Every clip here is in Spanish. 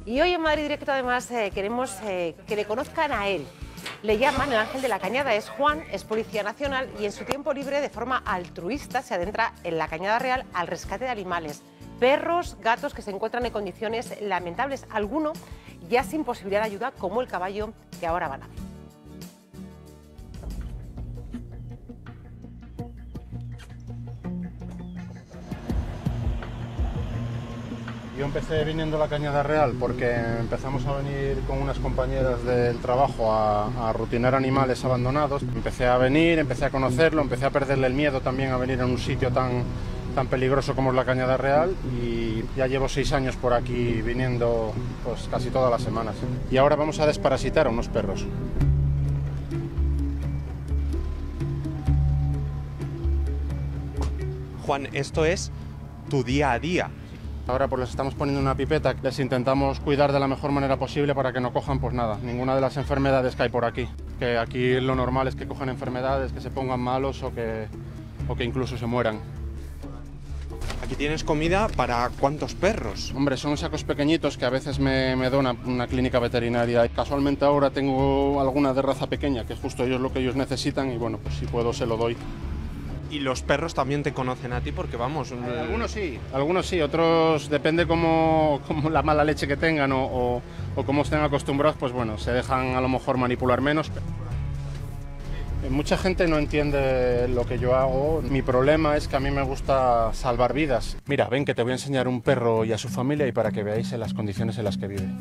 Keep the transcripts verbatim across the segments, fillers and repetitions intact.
Y hoy en Madrid Directo además eh, queremos eh, que le conozcan a él. Le llaman el ángel de la cañada, es Juan, es policía nacional y en su tiempo libre de forma altruista se adentra en la Cañada Real al rescate de animales. Perros, gatos que se encuentran en condiciones lamentables, alguno ya sin posibilidad de ayuda como el caballo que ahora van a ver. Yo empecé viniendo a la Cañada Real porque empezamos a venir con unas compañeras del trabajo a, a rutinar animales abandonados. Empecé a venir, empecé a conocerlo, empecé a perderle el miedo también a venir a un sitio tan, tan peligroso como es la Cañada Real y ya llevo seis años por aquí viniendo pues, casi todas las semanas. Y ahora vamos a desparasitar a unos perros. Juan, esto es tu día a día. Ahora pues les estamos poniendo una pipeta, les intentamos cuidar de la mejor manera posible para que no cojan pues nada, ninguna de las enfermedades que hay por aquí. Que aquí lo normal es que cojan enfermedades, que se pongan malos o que, o que incluso se mueran. Aquí tienes comida para ¿cuántos perros? Hombre, son sacos pequeñitos que a veces me, me dona una clínica veterinaria. Casualmente ahora tengo alguna de raza pequeña, que justo ellos lo que ellos necesitan y bueno, pues si puedo se lo doy. Y los perros también te conocen a ti porque vamos... Eh, algunos sí, algunos sí, otros depende cómo, cómo la mala leche que tengan o, o, o cómo estén acostumbrados, pues bueno, se dejan a lo mejor manipular menos. Eh, mucha gente no entiende lo que yo hago. Mi problema es que a mí me gusta salvar vidas. Mira, ven que te voy a enseñar un perro y a su familia y para que veáis en las condiciones en las que vive.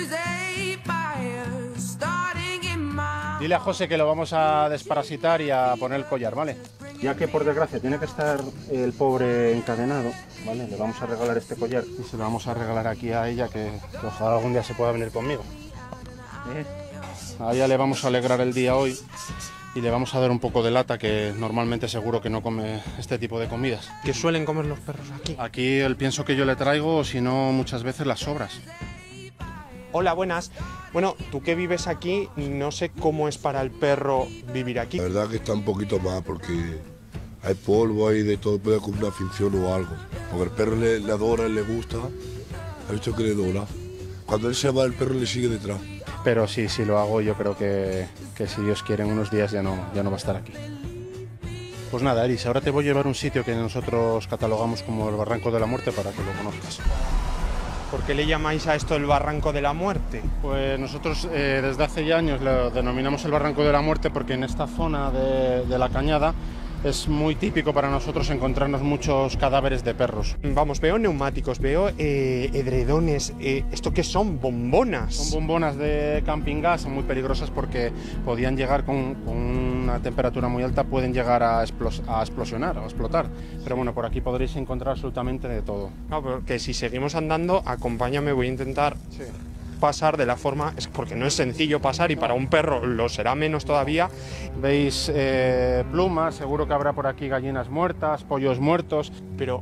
Dile a José que lo vamos a desparasitar y a poner el collar, ¿vale? Ya que por desgracia tiene que estar el pobre encadenado, ¿vale? Le vamos a regalar este collar y se lo vamos a regalar aquí a ella que, que ojalá algún día se pueda venir conmigo. ¿Eh? A ella le vamos a alegrar el día hoy y le vamos a dar un poco de lata que normalmente seguro que no come este tipo de comidas. ¿Qué suelen comer los perros aquí? Aquí el pienso que yo le traigo o si no muchas veces las sobras. Hola, buenas. Bueno, tú que vives aquí, no sé cómo es para el perro vivir aquí. La verdad que está un poquito más porque hay polvo, hay de todo, puede con una afición o algo. Porque el perro le, le adora, le gusta, ha visto que le adora. Cuando él se va, el perro le sigue detrás. Pero sí, si lo hago, yo creo que, que si Dios quiere en unos días ya no, ya no va a estar aquí. Pues nada, Eris, ahora te voy a llevar a un sitio que nosotros catalogamos como el Barranco de la Muerte para que lo conozcas. ¿Por qué le llamáis a esto el Barranco de la Muerte? Pues nosotros eh, desde hace ya años lo denominamos el Barranco de la Muerte porque en esta zona de, de la cañada es muy típico para nosotros encontrarnos muchos cadáveres de perros. Vamos, veo neumáticos, veo eh, edredones, eh, ¿esto qué son? ¿Bombonas? Son bombonas de camping gas, son muy peligrosas porque podían llegar con, con una temperatura muy alta, pueden llegar a, explos a explosionar, a explotar. Pero bueno, por aquí podréis encontrar absolutamente de todo. No, porque si seguimos andando, acompáñame, voy a intentar... Sí. pasar de la forma, es porque no es sencillo pasar y para un perro lo será menos todavía. Veis eh, plumas, seguro que habrá por aquí gallinas muertas, pollos muertos, pero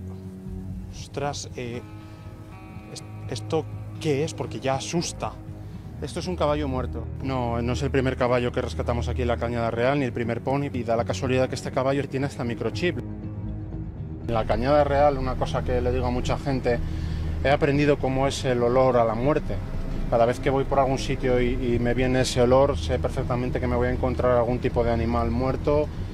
ostras, eh, ¿esto qué es? Porque ya asusta. Esto es un caballo muerto. No, no es el primer caballo que rescatamos aquí en la Cañada Real, ni el primer pony, y da la casualidad que este caballo tiene hasta microchip. En la Cañada Real, una cosa que le digo a mucha gente, he aprendido cómo es el olor a la muerte. Cada vez que voy por algún sitio y, y me viene ese olor, sé perfectamente que me voy a encontrar algún tipo de animal muerto